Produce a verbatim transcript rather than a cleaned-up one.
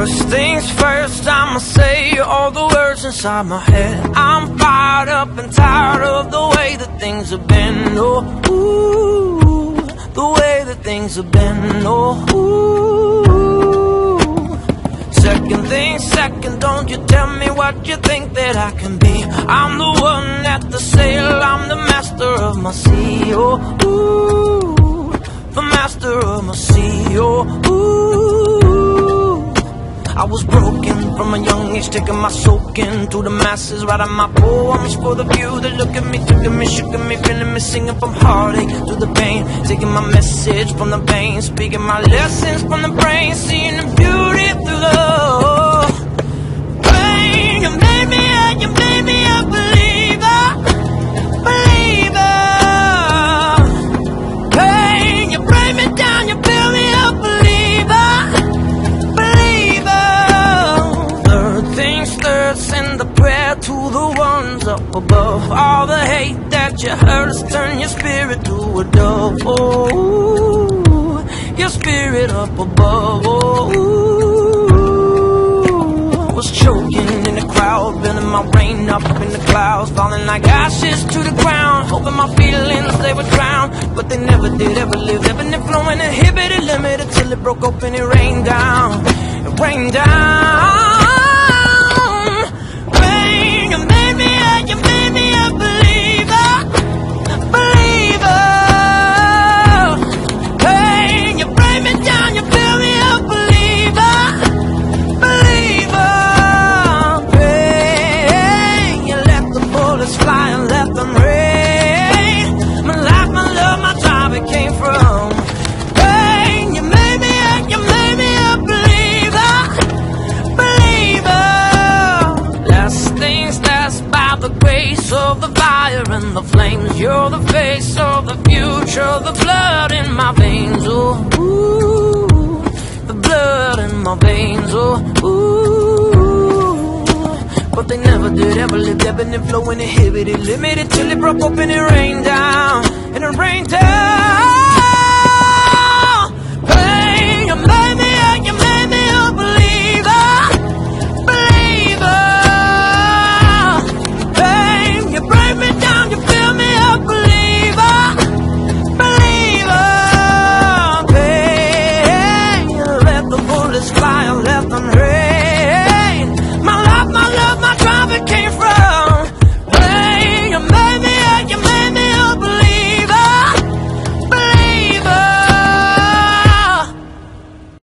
First things first, I'ma say all the words inside my head. I'm fired up and tired of the way that things have been. Oh, ooh, the way that things have been. Oh, ooh. Second thing second, don't you tell me what you think that I can be. I'm the one at the sail, I'm the master of my sea. Oh, ooh, the master of my sea. Oh, ooh. I was broken from a young age, taking my soaking to the masses, writing my poems for the few that look at me, took at me, shook at me, feeling me, singing from heartache to the pain, taking my message from the veins, speaking my lessons from the brain, seeing the beauty through the pain. You made me a, you made me a believer, believer. Pain, you break me down, you build me up, believer. Send a prayer to the ones up above. All the hate that you heard us, turn your spirit to a dove. Oh, your spirit up above. Oh, I was choking in the crowd, building my rain up in the clouds, falling like ashes to the ground, hoping my feelings they would drown, but they never did, ever lived, ebbing and flowing, inhibited, limited, till it broke open, it rained down, it rained down. You made me a, you made me a believer, believer. Hey, you break me down, you build me up, believer, believer. Hey, you let the bullets fly and let them rain. My life, my love, my drive, it came from. Hey, you made me a, you made me a believer, believer. Last things last, by the grace of the fire and the flames. You're the face of the future, the blood in my veins. Oh, ooh, the blood in my veins. Oh, ooh. But they never did, ever lived, ebbing and flowing, inhibited, limited, till it broke open, it rained down, and it rained down. Hey, you made me